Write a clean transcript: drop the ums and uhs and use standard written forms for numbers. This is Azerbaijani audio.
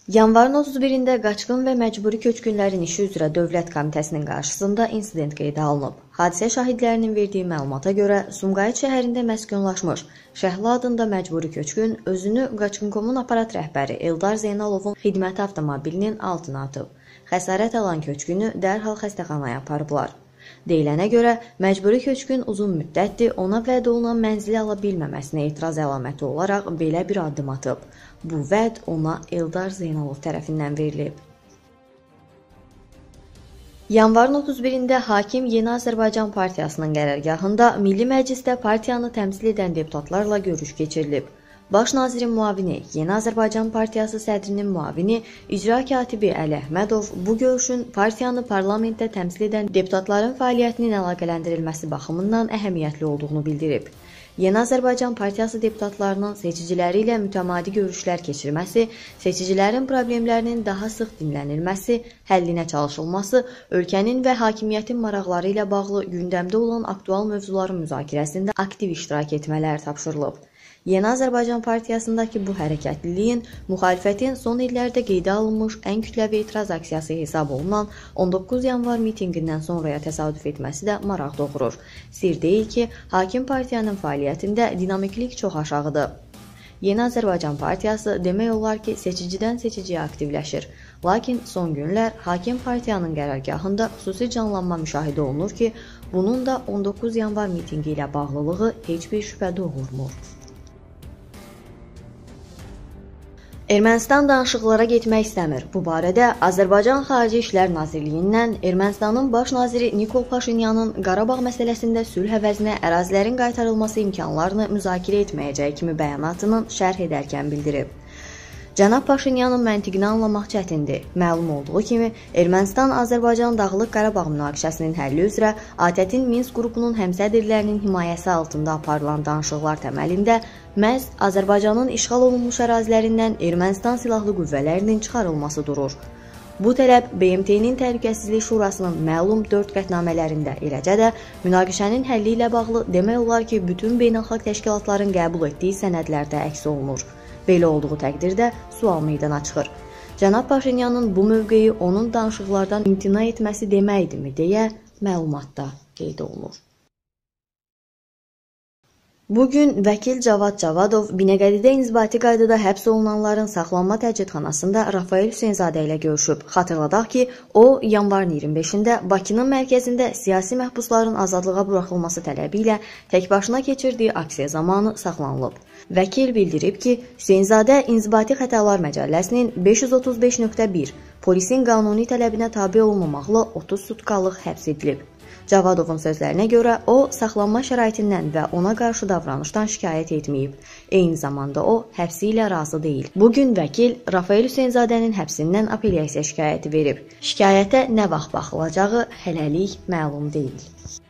Yanvarın 31-də Qaçqın və Məcburi Köçkünlərin İşi üzrə Dövlət Komitəsinin qarşısında insident qeydə alınıb. Hadisə şahidlərinin verdiyi məlumata görə Sumqayıt şəhərində məskunlaşmış Şəhla adında məcburi köçkün özünü Qaçqın.com-un aparat rəhbəri Eldar Zeynalovun xidməti avtomobilinin altına atıb. Xəsarət alan köçkünü dərhal xəstəxanaya aparıblar. Deyilənə görə, məcburi köçkün uzun müddətdir ona vəd olunan mənzili ala bilməməsinə etiraz əlaməti olaraq belə bir addım atıb. Bu vəd ona Eldar Zeynalov tərəfindən verilib. Yanvarın 31-də hakim Yeni Azərbaycan Partiyasının qərargahında Milli Məclisdə partiyanı təmsil edən deputatlarla görüş keçirilib. Baş nazirin müavini, Yeni Azərbaycan Partiyası sədrinin müavini, icra katibi Əli Əhmədov bu görüşün partiyanı parlamentdə təmsil edən deputatların fəaliyyətinin əlaqələndirilməsi baxımından əhəmiyyətli olduğunu bildirib. Yeni Azərbaycan Partiyası deputatlarının seçiciləri ilə mütəmadi görüşlər keçirməsi, seçicilərin problemlərinin daha sıx dinlənilməsi, həllinə çalışılması, ölkənin və hakimiyyətin maraqları ilə bağlı gündəmdə olan aktual mövzuların müzakirəsində aktiv iştirak etmələri tapşırılıb. Yeni Azərbaycan Partiyasındakı bu hərəkətliliyin müxalifətin son illərdə qeydə alınmış ən kütləvi etiraz aksiyası hesab olunan 19 yanvar mitinqindən sonraya təsadüf etməsi də maraq doğurur. Sir deyil ki, hakim partiyanın fəaliyyətində dinamiklik çox aşağıdır. Yeni Azərbaycan Partiyası demək olar ki, seçicidən seçiciyə aktivləşir. Lakin son günlər hakim partiyanın qərargahında xüsusi canlanma müşahidə olunur ki, bunun da 19 yanvar mitinqi ilə bağlılığı heç bir şübhə doğurmur. Ermənistan danışıqlara getmək istəmir. Bu barədə Azərbaycan Xarici İşlər Nazirliyindən Ermənistanın baş naziri Nikol Paşinyanın Qarabağ məsələsində sülh əvəzinə ərazilərin qaytarılması imkanlarını müzakirə etməyəcəyi kimi bəyanatının şərh edərkən bildirib. Cənab Paşinyanın məntiqini anlamaq çətindir. Məlum olduğu kimi, Ermənistan Azərbaycan Dağlıq Qarabağ münaqişəsinin həlli üzrə ATƏT-in Minsk qrupunun həmsədrlərinin himayəsi altında aparılan danışıqlar təməlində məhz Azərbaycanın işğal olunmuş ərazilərindən Ermənistan silahlı qüvvələrinin çıxarılması durur. Bu tələb BMT-nin Təhlükəsizlik Şurasının məlum 4 qətnamələrində, eləcə də münaqişənin həlli ilə bağlı demək olar ki, bütün beynəlxalq təşkilatların qəbul etdiyi sənədlərdə əks olunur. Belə olduğu təqdirdə sual meydana çıxır. Cənab Paşinyanın bu mövqeyi onun danışıqlardan imtina etməsi deməkdirmi deyə məlumatda qeyd olunur. Bugün vəkil Cavad Cavadov Binəqədidə inzibati qaydada həbs olunanların saxlanma təcridxanasında Rafael Hüseynzadə ilə görüşüb. Xatırladaq ki, o, yanvarın 25-də Bakının mərkəzində siyasi məhbusların azadlığa buraxılması tələbi ilə təkbaşına keçirdiyi aksiya zamanı saxlanılıb. Vəkil bildirib ki, Hüseynzadə İnzibati Xətalar Məcəlləsinin 535.1 polisin qanuni tələbinə tabe olmamaqla 30 sutkalıq həbs edilib. Cavadovun sözlərinə görə o, saxlanma şəraitindən və ona qarşı davranışdan şikayət etməyib. Eyni zamanda o, həbsi ilə razı deyil. Bugün vəkil Rafael Hüseynzadənin həbsindən apellyasiya şikayəti verib. Şikayətə nə vaxt baxılacağı hələlik məlum deyil.